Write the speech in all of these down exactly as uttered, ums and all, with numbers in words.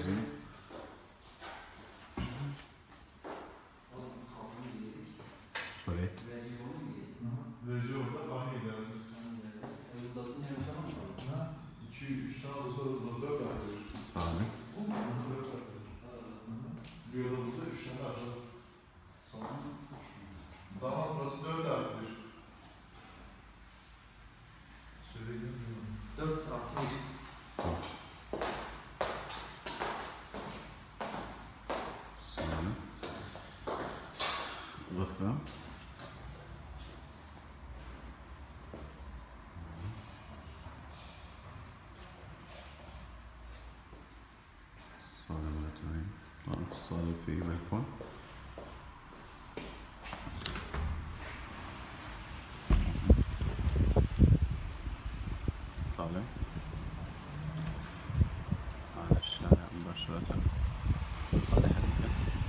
جاهزين. Tuvalet. Verci orada banyo geldi. iki üç tane olsa da dört arkadaş. Sağlık. dört arkadaş. Bir oda burada üç tane arkadaş. Tamam burası dört arkadaş. Söyleyeyim mi? dört artı bir. Sağlık. Gıffa. الصالة مرتين. طبعا في الصالة في بلكون. طالع على الشارع مباشرة. هذا حديقة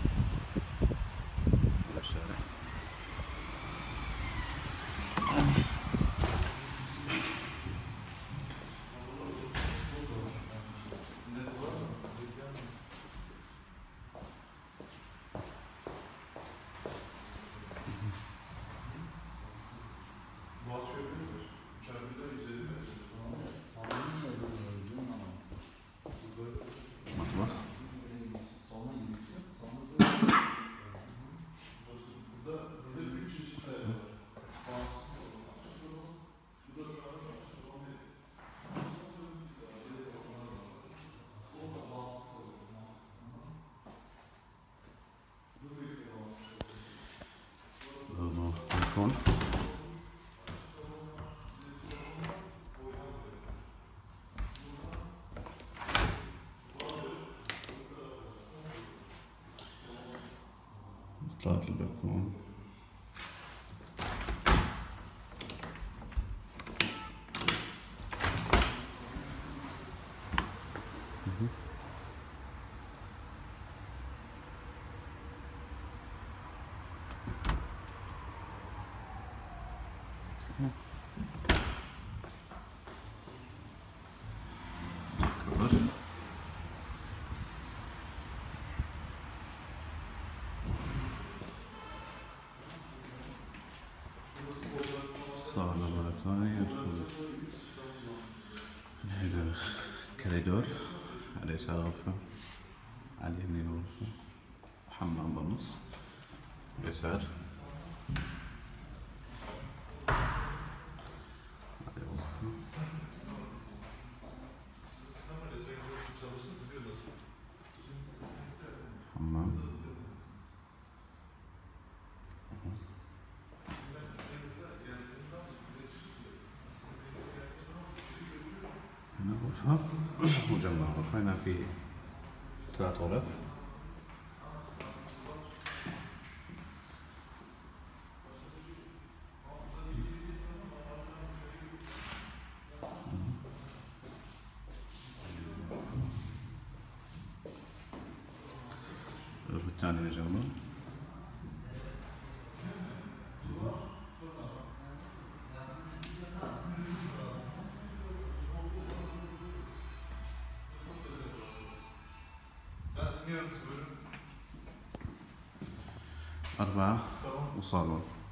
على الشارع. Boğaz köprüdür. Çarpıda yüz elli metre. مطبخ. برضو بلكون. طلعت البلكون. كبر. صالة مرة ثانية يدخل من هنا كوريدور، على اليسار غرفة، على اليمين غرفة، حمام بالنص، يسار هذه غرفة، حمام. هنا غرفة وجنبها غرفة. هنا في ثلاث غرف. الغرفة الثانية جنبها. أربعة وصالون.